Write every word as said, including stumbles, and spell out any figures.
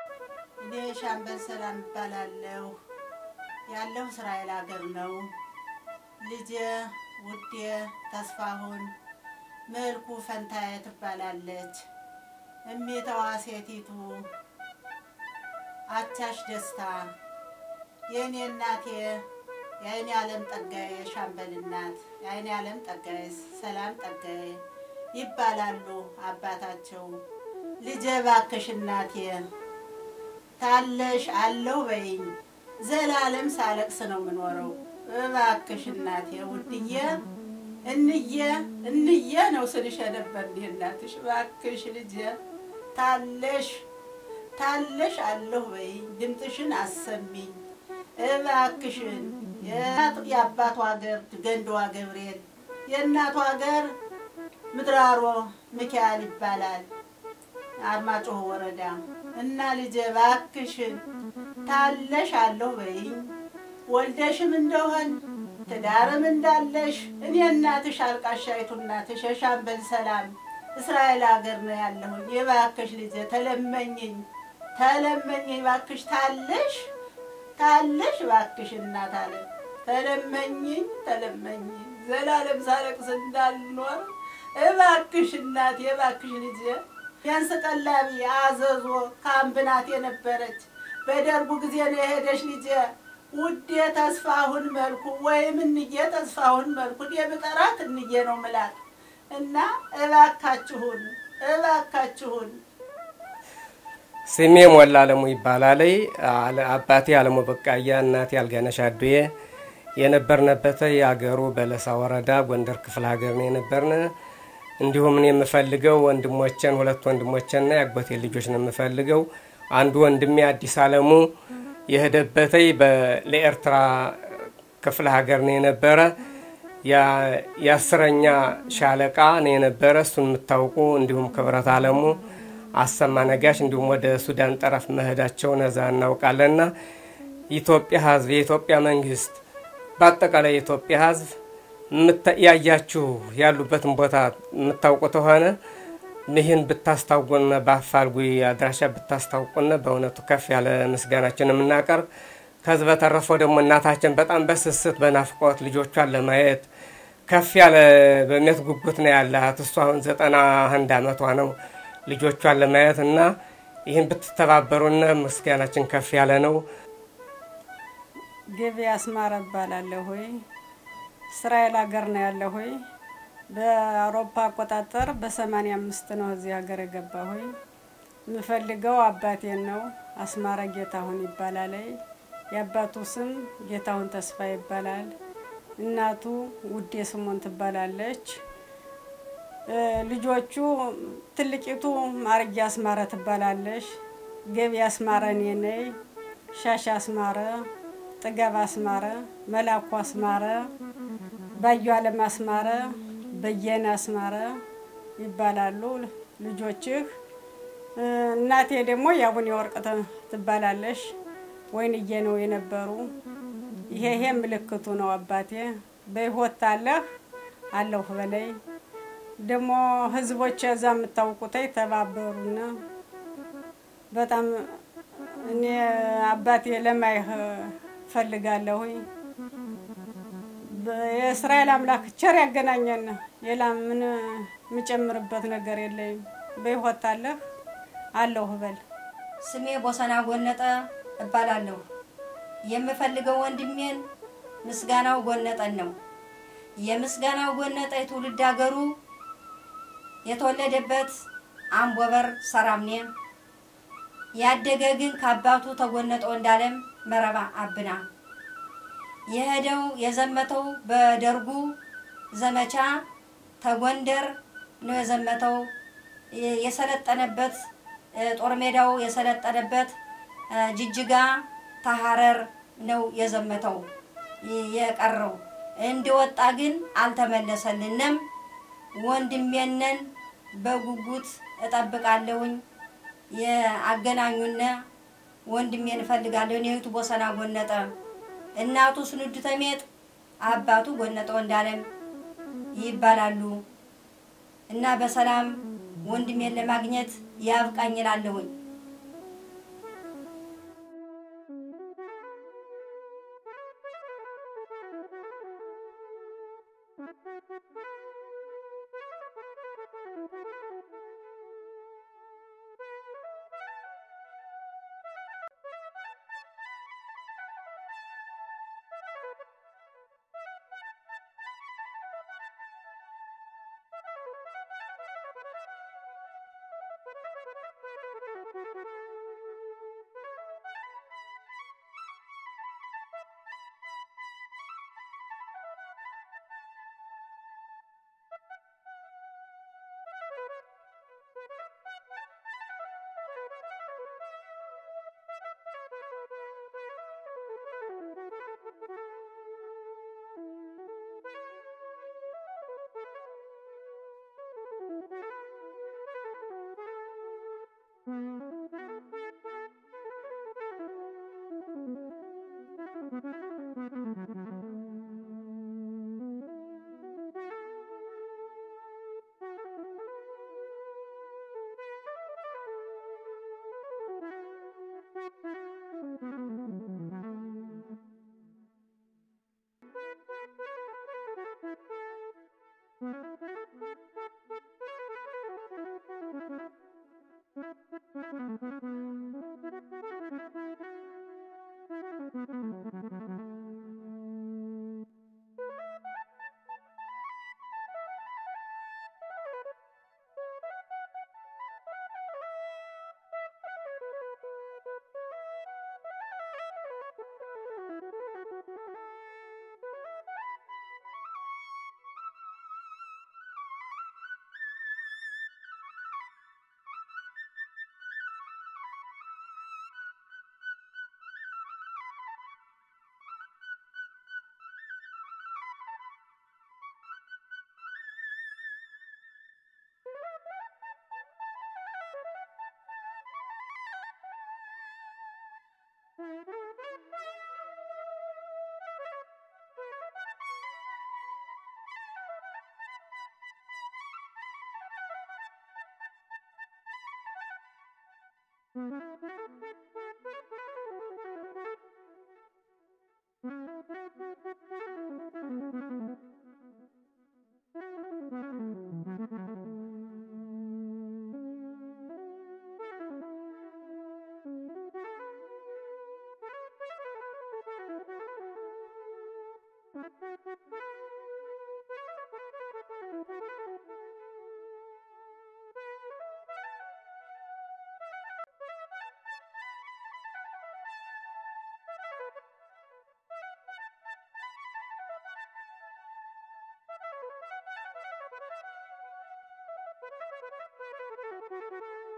እኔ ሻምበል ሰላም እባላለሁ ያለው እስራኤል ሀገር ነው ልጄ ውዴ ተስፋሁን መልኩ ፈንታዬ ትባላለች እሜታዋ ሴቲቱ አቻሽ ደስታ የኔ እናቴ የኔ ዓለም ጠጋዬ ሻምበል እናት የኔ ዓለም ጠጋዬ ሰላም ጠጋዬ ይባላሉ አባታቸው ልጄ ባክሽ እናቴ ታለሽ አለው በይኝ ዘላለም ሳለቅስ ነው ምኖረው ባክሽ እናቴ ውድዬ እንዬ እንዬ ነው ስልሽ ነበር እናትሽ ባክሽ ልጄ ታለሽ ታለሽ አለው በይኝ ድምጥሽን አሰሚኝ እባክሽን የአባቷ ሀገር ገንዶዋ ገብርኤል የእናቷ ሀገር ምድራሮ ሚካኤል ይባላል አርማጭሆ ወረዳ እና ልጄ ባክሽን ታለሽ አለው በይኝ ወልደሽም እንደሆን ትዳርም እንዳለሽ እኔ እናትሽ አልቃሻይቱ እናትሽ ሻምበል ሰላም እስራኤል ሀገር ነው ያለው የባክሽ ልጄ ተለመኝኝ ተለመኝኝ ባክሽ ታለሽ ታለሽ ባክሽ እናት አለ ተለመኝኝ ተለመኝኝ ዘላለም ሳለቅስ እንዳልኖር እባክሽ እናት የባክሽ ልጄ ያንስ ቀላቢ አዘዞ ካምብናት የነበረች በደርቡ ጊዜ ነው ሄደሽ ልጄ ውዴ ተስፋሁን መልኩ ወይም እንዬ ተስፋሁን መልኩ የብጠራት እንዬ ነው ምላት እና እባካችሁን እባካችሁን ስሜ ሞላ አለሙ ይባላል አባቴ አለሙ በቃያ እናቴ አልጋነሽ አዱዬ የነበርነበት ያገሩ በለሳ ወረዳ ጎንደር ክፍለ ሀገር ነው የነበርነ እንዲሁም እኔ የምፈልገው ወንድሞቼን ሁለት ወንድሞቼና ያጎቴ ልጆች ነው የምፈልገው አንዱ ወንድሜ አዲስ አለሙ የሄደበተይ በለኤርትራ ክፍለ ሀገር ነው የነበረ ያ ያስረኛ ሻለቃ ነው የነበረ እሱን የምታውቁ እንዲሁም ክብረት አለሙ አሰማ ነጋሽ እንዲሁም ወደ ሱዳን ጠረፍ መሄዳቸው ነዛ እናውቃለና ኢትዮጵያ ህዝብ የኢትዮጵያ መንግስት በአጠቃላይ ኢትዮጵያ ህዝብ ያያችሁ ያሉበትን ቦታ የምታውቁት ሆነ ይህን ብታስታውቁና በአፋልጉ አድራሻ ብታስታውቁና በእውነቱ ከፍ ያለ ምስጋናችንን እናቀርብ ከዚህ በተረፈው ደግሞ እናታችን በጣም በስስት በናፍቆት ልጆቿን ለማየት ከፍ ያለ በእምነት ጉጉት ነው ያላት እሷ አሁን ዘጠና አንድ አመቷ ነው ልጆቿን ለማየት እና ይህን ብትተባበሩና ምስጋናችን ከፍ ያለ ነው ገቢ አስማራ ባላለው ሆይ እስራኤል ሀገር ነው ያለው ሆይ በአውሮፓ አቆጣጠር በ85 ነው እዚህ ሀገር የገባው ሆይ ምፈልገው አባቴን ነው አስማራ ጌታሁን ይባላል ያባቱ ስም ጌታሁን ተስፋ ይባላል እናቱ ውዴ ስሞን ትባላለች ልጆቹ ትልቂቱ ማርጊ አስማራ ትባላለች ገቢ አስማራ ነኝ ሻሻ አስማራ ጥጋብ አስማራ መላኩ አስማራ ባዩ አለም አስማራ በየና አስማራ ይባላሉ ልጆችህ እናቴ ደግሞ ያቡን ወርቀተ ትባላለች ወይንዬ ነው የነበሩ ይሄ ይሄ ምልክቱ ነው አባቴ በህይወት አለህ አለሁ በላይ ደሞ ህዝቦች እዛ መታውቁታይ ተባበሩና በጣም እኔ አባቴ ለማይህ ፈልጋለሁ በእስራኤል አምላክ ቸር ያገናኘን የላም ምን ምጨምርበት ነገር የለኝ በህይወት አለህ አለሁ በል ስሜ ቦሰና ጎነጠ እባላለሁ የምፈልገው ወንድሜን ምስጋናው ጎነጠን ነው የምስጋናው ጎነጠ ትውልድ ሀገሩ የተወለደበት አምቦበር ሰራምኔ ያደገ ግን ከአባቱ ተጎነጠ እንዳለም መረባ አብና የሄደው የዘመተው በደርጉ ዘመቻ ተጎንደር ነው የዘመተው የሰለጠነበት ጦር ሜዳው የሰለጠነበት ጅጅጋ ተሐረር ነው የዘመተው የቀረው እንደወጣ ግን አልተመለሰልንም ወንድሜነን በጉጉት እጠብቃለሁኝ የአገናኙና ወንድሜን ፈልጋለሁ እኔቱ ቦሰና ጎነጠ እናቱ ስንዱ ተሜጥ አባቱ ጎነጠ እንዳለም ይባላሉ እና በሰላም ወንድሜን ለማግኘት ያብቃኝ ይላለሁኝ Thank you.